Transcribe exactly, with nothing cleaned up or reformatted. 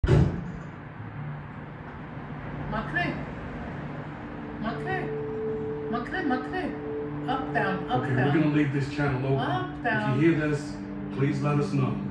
Makre. Makre. Makre, makre. Up, down, up, okay, down. we're going to leave this channel open. Up, down. If you hear this, please let us know.